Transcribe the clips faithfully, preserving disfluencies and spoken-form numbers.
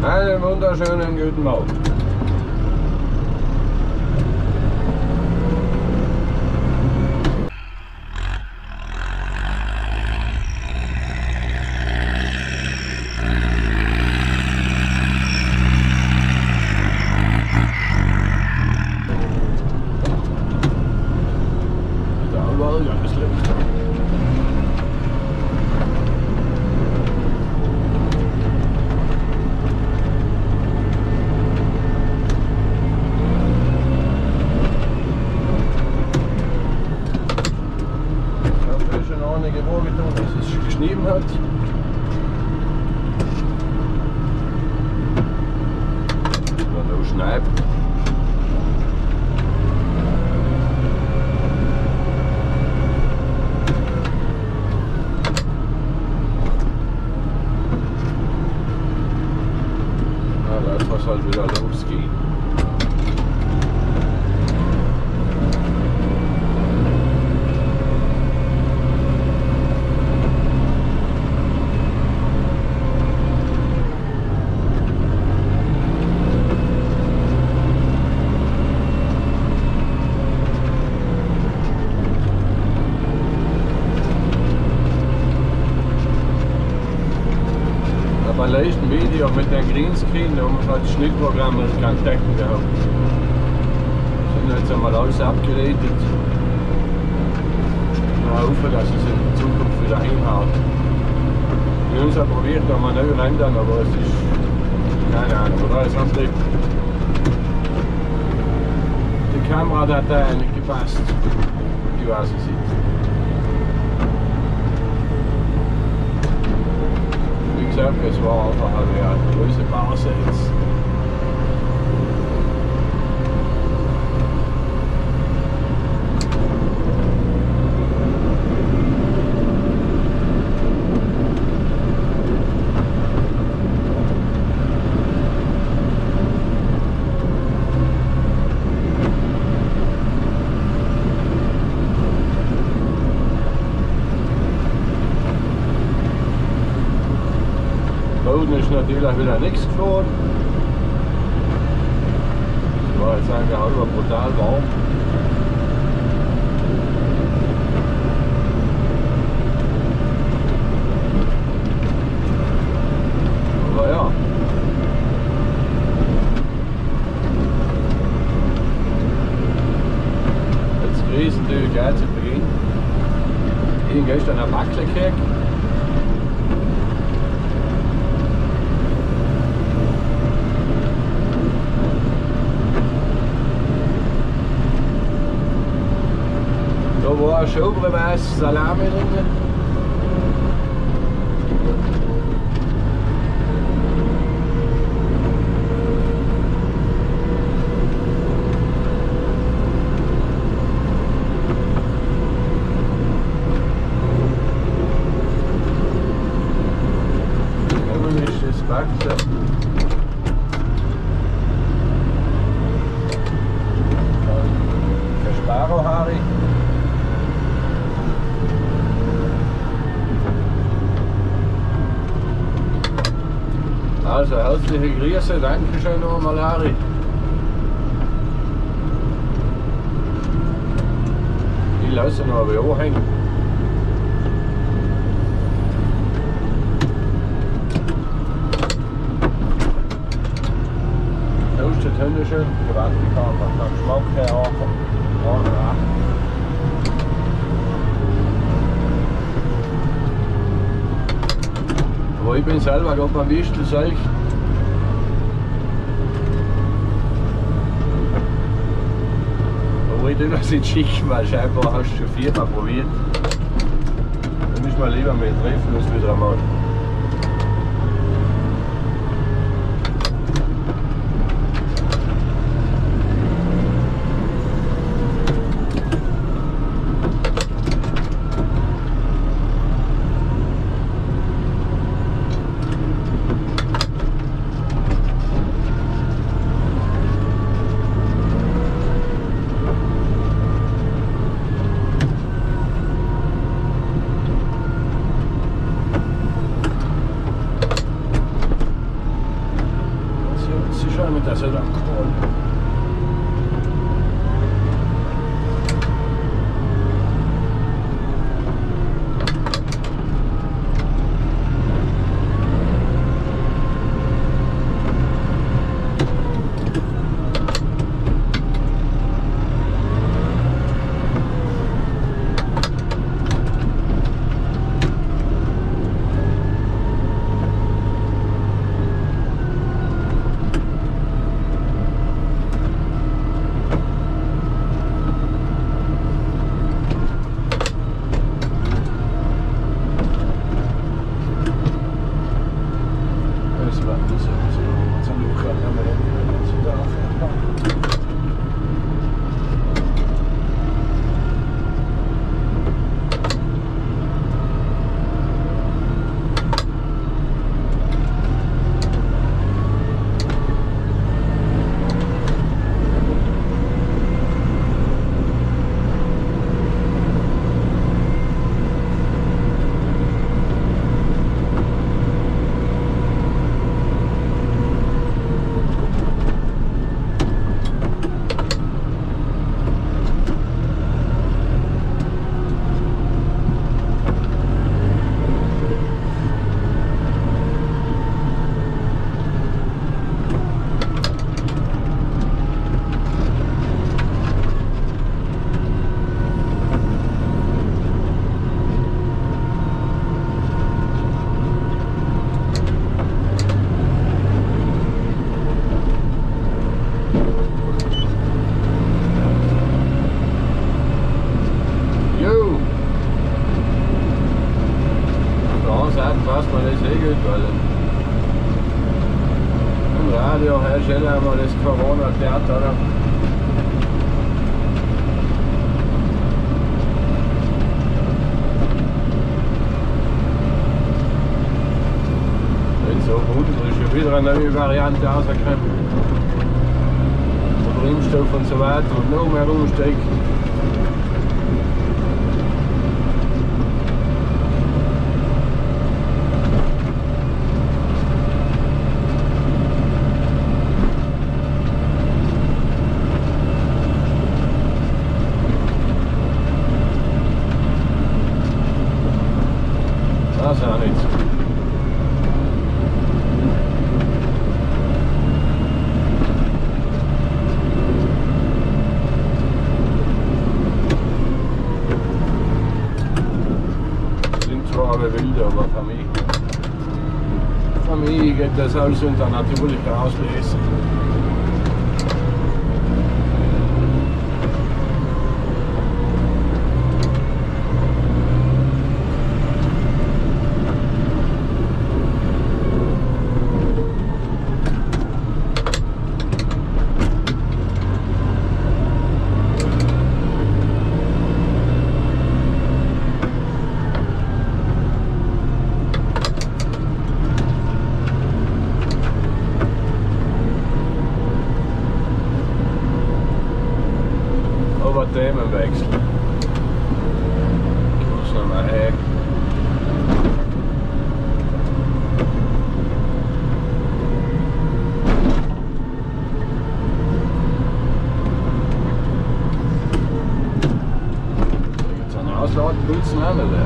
Einen wunderschönen guten Morgen. Da war ja das Licht. Dass es geschnien hat. Wenn es schneit. Na, da ist was halt wieder losgehen. Beim letzten Video mit dem Greenscreen, da haben wir halt das Schnittprogramm kein Decken gehabt. Sind jetzt einmal alles abgeredet. Wir hoffen, dass es in Zukunft wieder hinhaut. Wir haben es auch probiert, da mal neu rendern, aber es ist keine Ahnung, oder? Es hat die, die Kameradatei nicht gepasst. Ich weiß es nicht. Es war einfach eine große Pause jetzt. Boden ist natürlich wieder nichts geflogen. Es war jetzt eigentlich auch immer brutal warm. Aber ja. Jetzt grüßen die gleich zu Beginn. Ich habe gestern eine Backle gekriegt. Da war ein Schobreweiß Salami drin. Dann ist das Backte. Sparrow-Harry. Also herzliche Grüße, danke schön nochmal, Harry. Ich lasse noch ein bisschen anhängen. Da ist die Hände schön, gewaltig einfach, nach Geschmack her auch. Aber ich bin selber gerade beim Wichtelseich. Aber ich tue das in Schichten, weil scheinbar hast du schon viermal probiert. Dann müssen wir lieber mal treffen uns wieder einmal. schön mit der Sedan geholt. Radio herstellen wir das Corona-Theater. Nicht so gut, das ist schon wieder eine neue Variante rausgekommen. Oder Impfstoff und so weiter und noch mehr umsteigt. Das ist ja nichts. Sind zwar alle wild, aber für mich, für mich geht das alles unter natürlicher Auslese. Themenwechsel. Ich muss noch mal her. Jetzt einen Ausladenpilzen haben wir.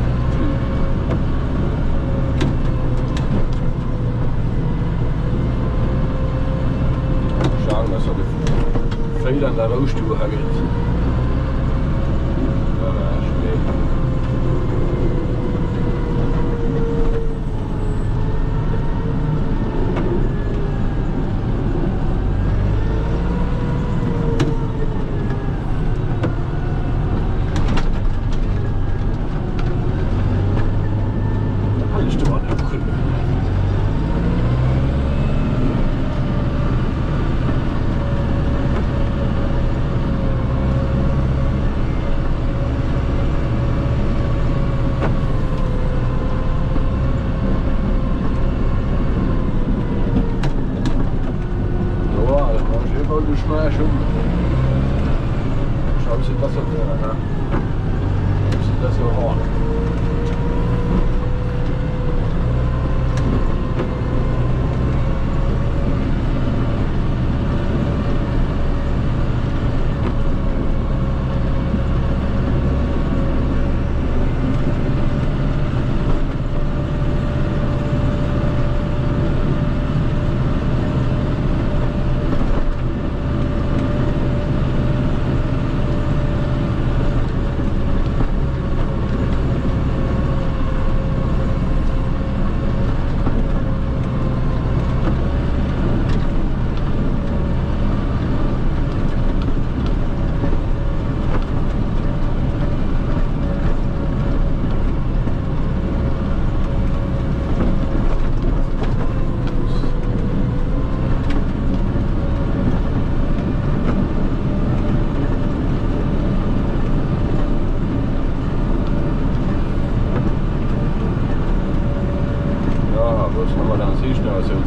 Schauen, dass er die Fehler an der Rollstuhl hat. Du schmeißt um. Schau, wie sieht das so aus, ne? Wie sieht das so aus?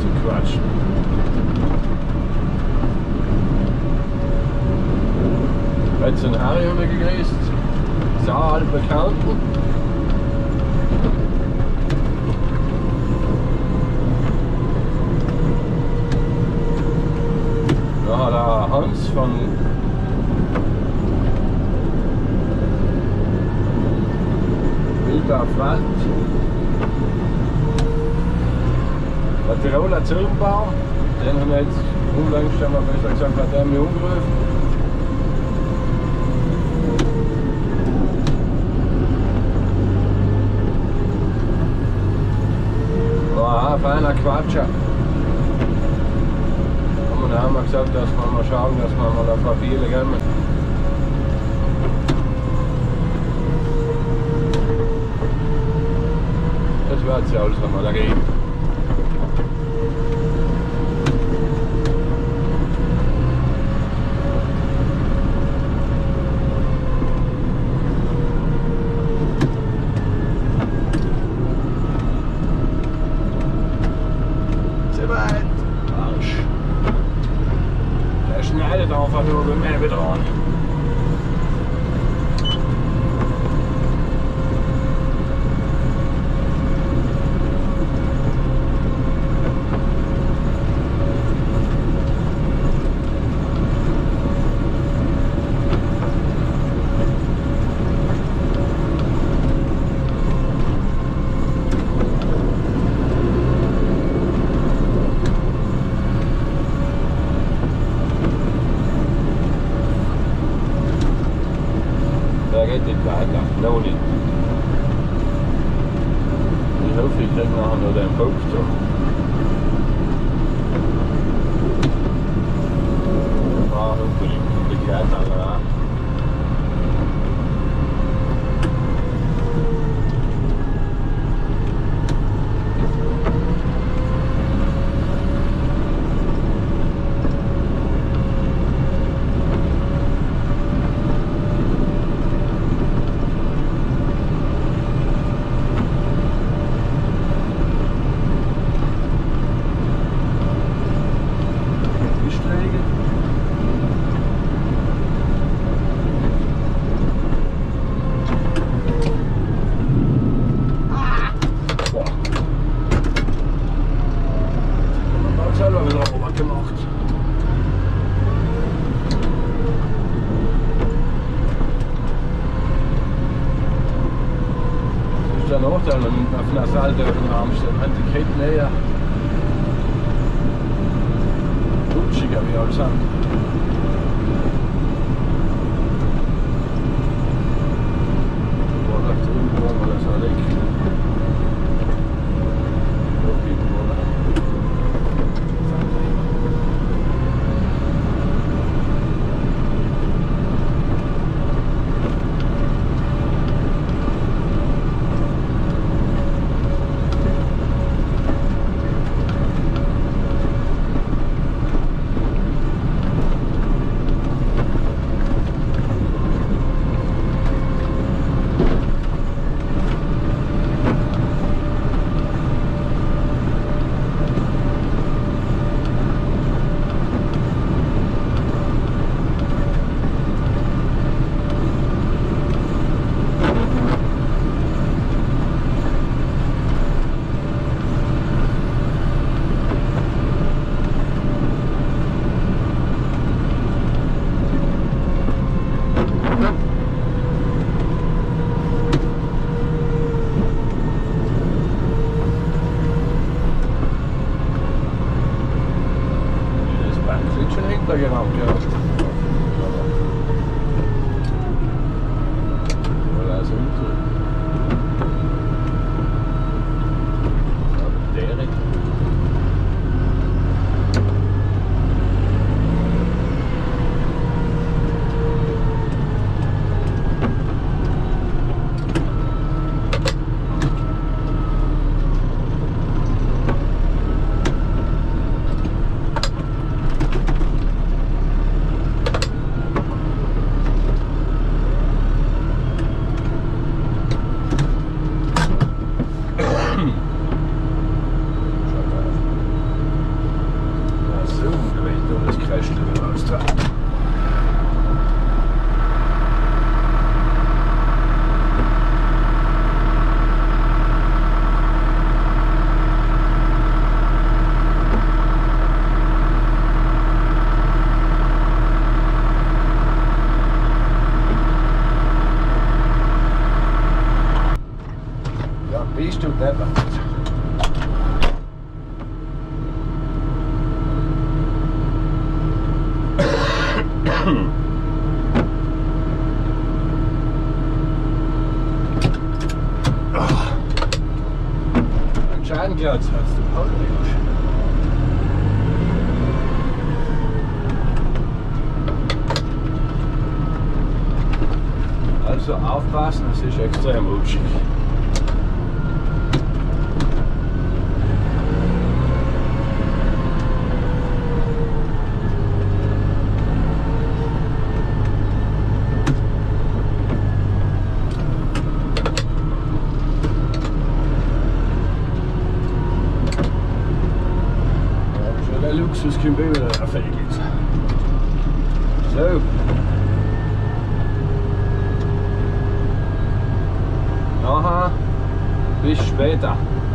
zu quatschen. Jetzt ein Harry haben wir gegrüßt. Sau alt Bekannten. Da hat der Hans von Wilder Wald, der Tiroler Zirbenbau, den haben wir jetzt unlängst haben wir besser gesagt, hat er mich umgerufen. War ein feiner Quatscher. Und dann haben wir gesagt, dass wir mal schauen, dass wir mal auf viele gehen. Das wird es ja alles nochmal ergeben. Einfach nur beim Ende dran. Geht nicht weiter, noch nicht. Ich hoffe, ich kriege nachher noch den Boxer. Ah, hoffentlich, die geht alle an. Der Nachteil, wenn man auf einer Seite auf dem Raum steht, hat die Kette näher rutschiger wie alles andere. Wo nach drüben wollen wir das auch weg. Genau, ja. Voilà, so der Schlüssel wieder austragen. Ja, bist du deppert. Ein Scheibenklatz hast du auch nicht. Also aufpassen, es ist extrem rutschig. Luxus können wir wieder erfällig. So. Aha. Bis später.